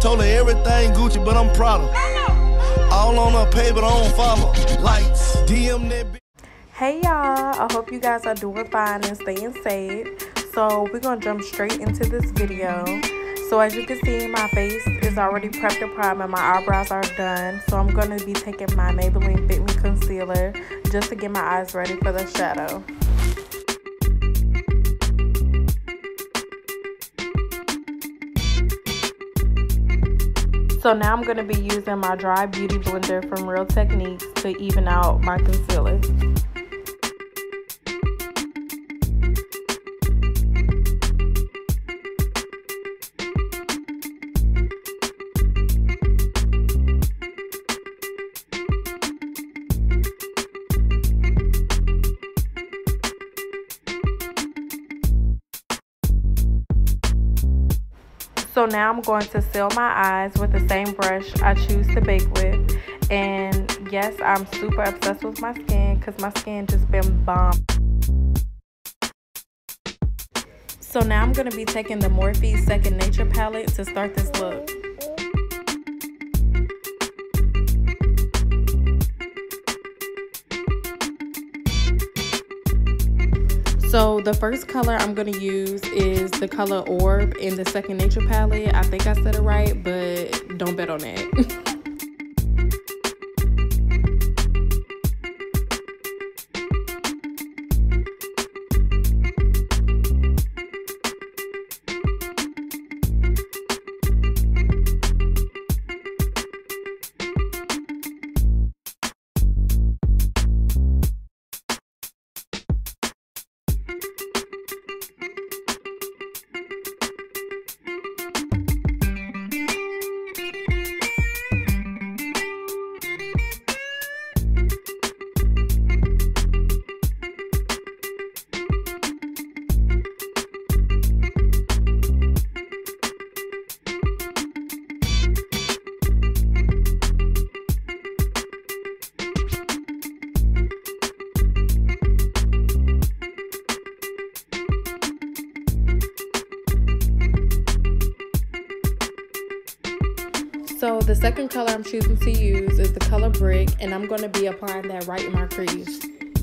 Told her everything Gucci, but I'm proud of. All on her pay, but I don't follow. Lights, DM that bitch. Hey y'all, I hope you guys are doing fine and staying safe. So we're gonna jump straight into this video. So as you can see, my face is already prepped and primed and my eyebrows are done. So I'm gonna be taking my Maybelline Fit Me concealer just to get my eyes ready for the shadow. So now I'm going to be using my dry beauty blender from Real Techniques to even out my concealer. So now I'm going to seal my eyes with the same brush I choose to bake with. And yes, I'm super obsessed with my skin because my skin just been bomb. So now I'm going to be taking the Morphe Second Nature palette to start this look. So the first color I'm going to use is the color Orb in the Second Nature palette. I think I said it right, but don't bet on that. So the second color I'm choosing to use is the color Brick, and I'm going to be applying that right in my crease.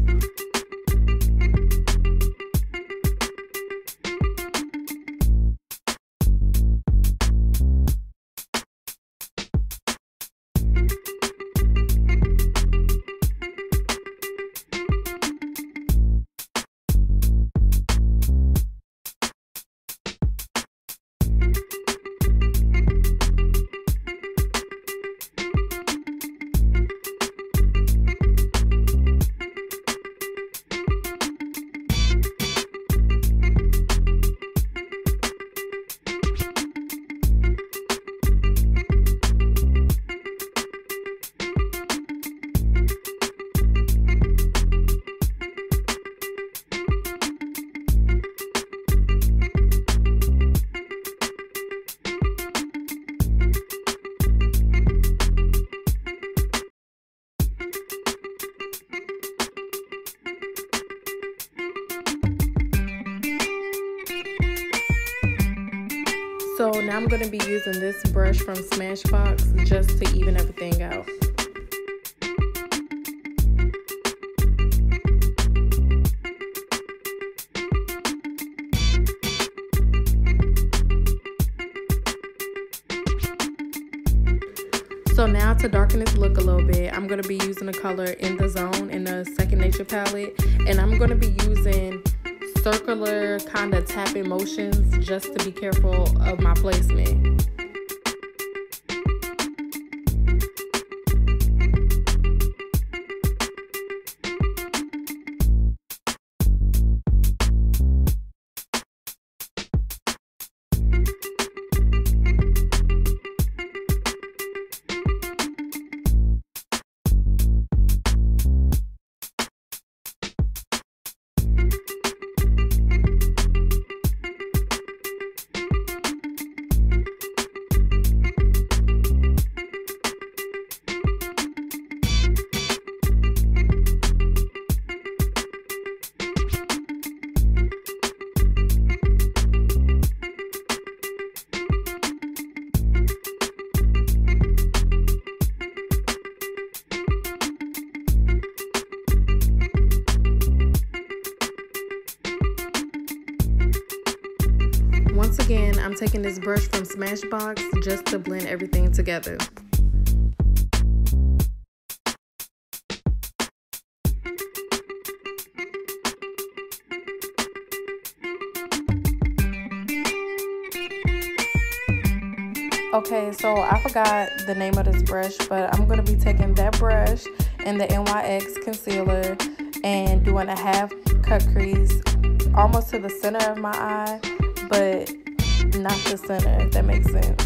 So now I'm going to be using this brush from Smashbox just to even everything out. So now to darken this look a little bit, I'm going to be using the color In the Zone in the Second Nature palette. And I'm going to be using circular kind of tapping motions just to be careful of my placement. once again, I'm taking this brush from Smashbox just to blend everything together. Okay, so I forgot the name of this brush, but I'm going to be taking that brush and the NYX concealer and doing a half cut crease almost to the center of my eye, but not the center, if that makes sense.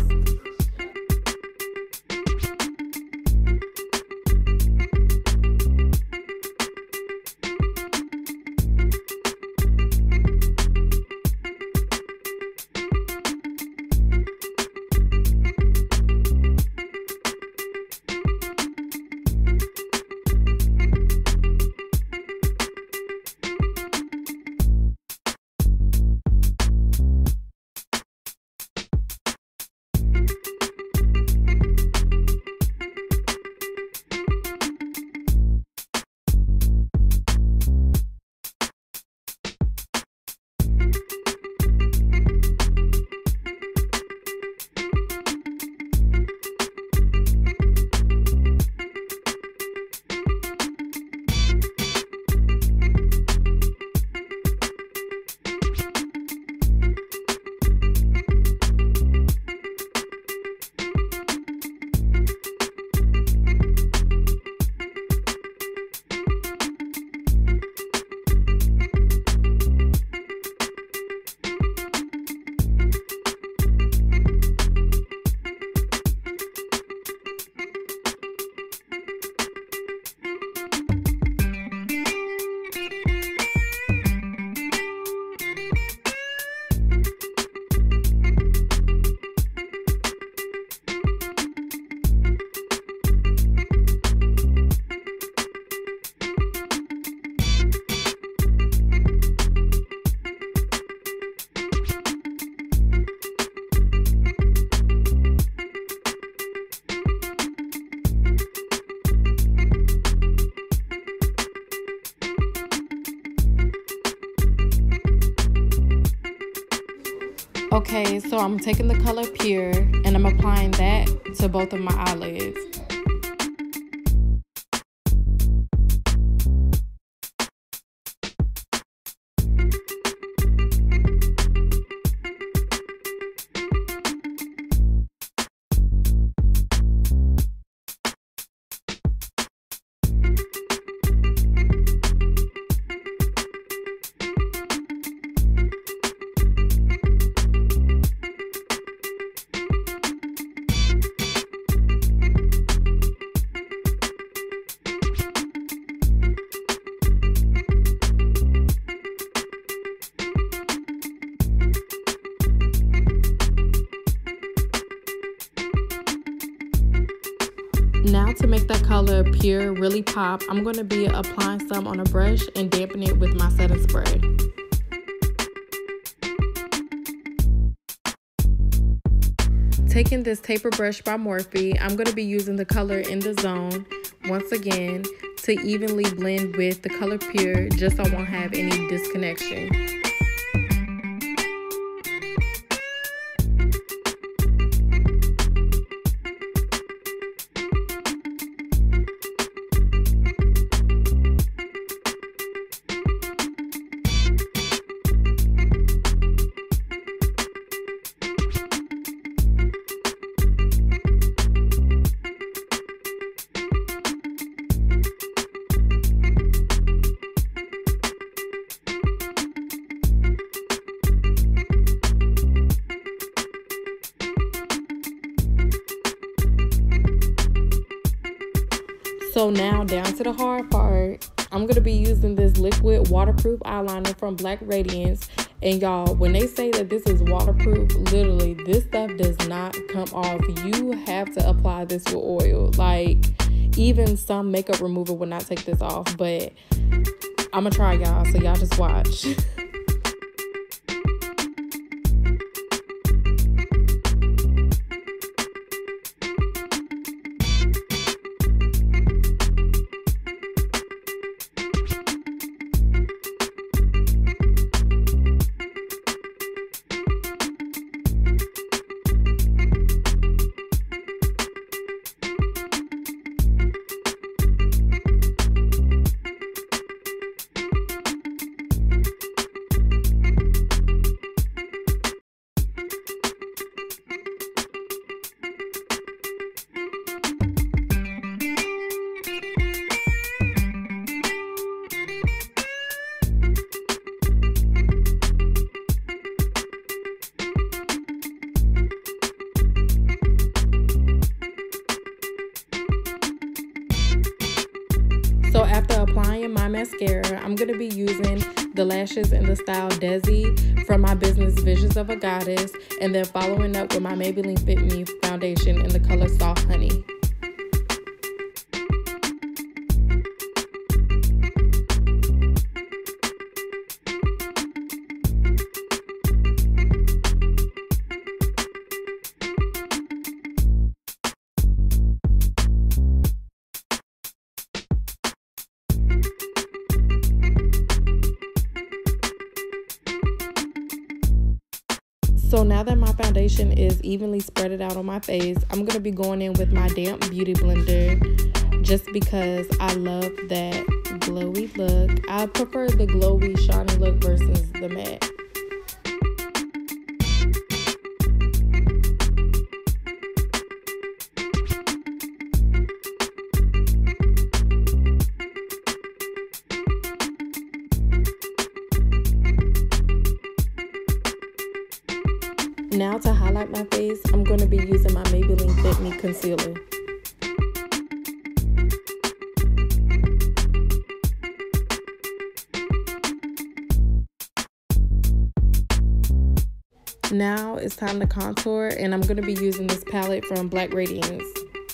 Okay, so I'm taking the color Pure and I'm applying that to both of my eyelids. Now to make that color Pure really pop, I'm going to be applying some on a brush and dampen it with my setting spray. Taking this taper brush by Morphe, I'm going to be using the color In the Zone once again to evenly blend with the color Pure, just so I won't have any disconnection. So now down to the hard part. I'm going to be using this liquid waterproof eyeliner from Black Radiance. And y'all, when they say that this is waterproof, literally this stuff does not come off. You have to apply this with oil. Like, even some makeup remover will not take this off. But I'm going to try, y'all, so y'all just watch. mascara, I'm going to be using the lashes in the style Desi from my business Visions of a Goddess, and then following up with my Maybelline Fit Me foundation in the color Soft Honey. So now that my foundation is evenly spread out on my face, I'm going to be going in with my damp beauty blender just because I love that glowy look. I prefer the glowy, shiny look versus the matte. Now to highlight my face, I'm going to be using my Maybelline Fit Me concealer. Now it's time to contour, and I'm going to be using this palette from Black Radiance.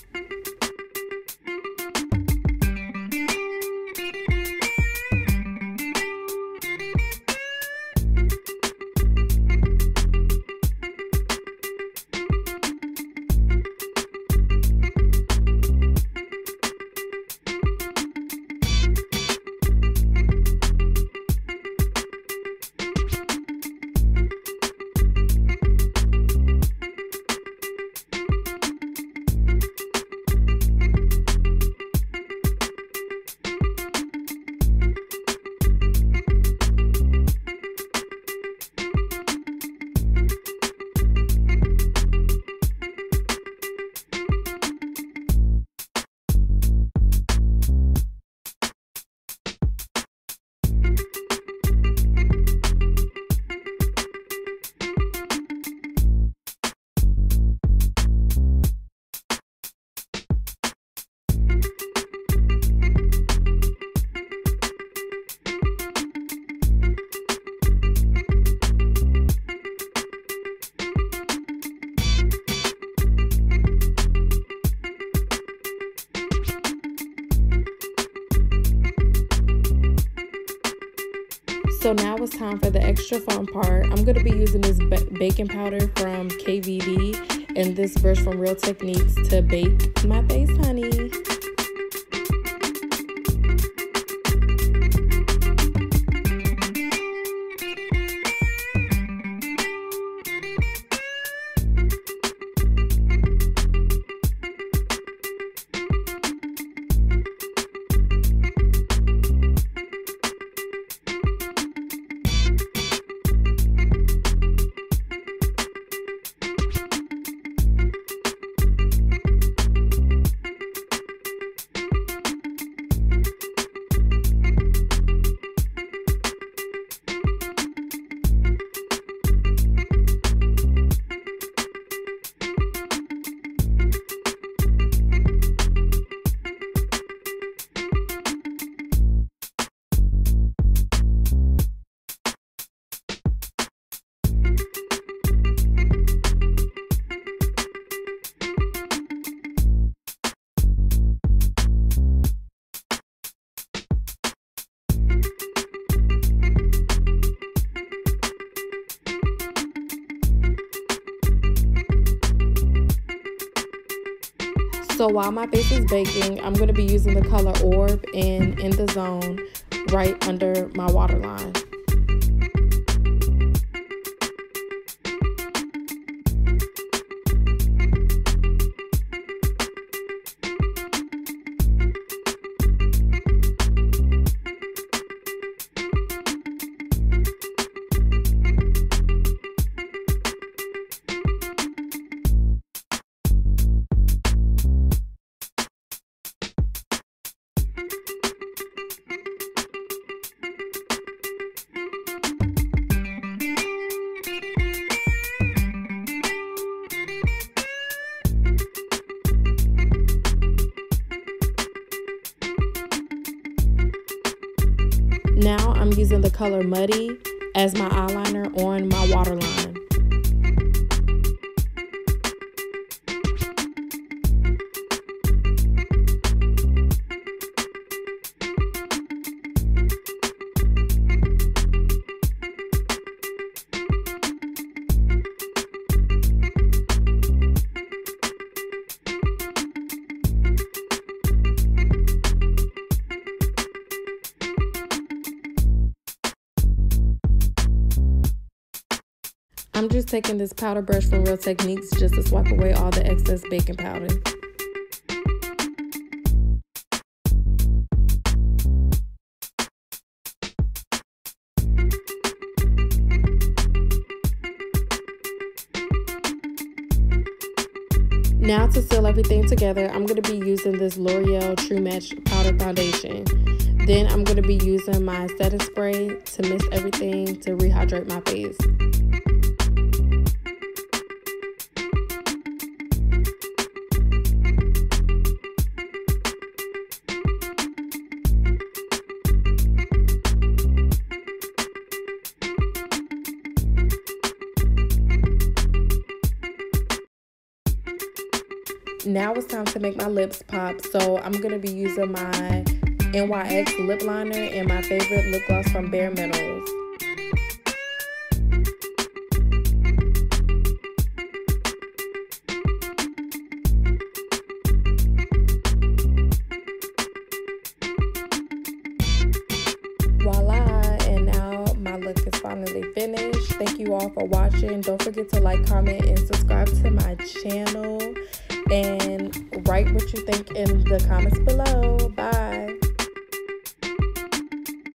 So now it's time for the extra fun part. I'm going to be using this baking powder from KVD and this brush from Real Techniques to bake my face, honey. So while my face is baking, I'm going to be using the color Orb and In the Zone right under my waterline. using the color Muddy as my eyeliner on my waterline. I'm just taking this powder brush from Real Techniques just to swipe away all the excess baking powder. Now to seal everything together, I'm going to be using this L'Oreal True Match Powder Foundation. Then I'm going to be using my setting spray to mist everything to rehydrate my face. Now it's time to make my lips pop, so I'm going to be using my NYX lip liner and my favorite lip gloss from Bare Minerals. Voila, and now my look is finally finished. Thank you all for watching. Don't forget to like, comment, and subscribe to my channel. And write what you think in the comments below. Bye.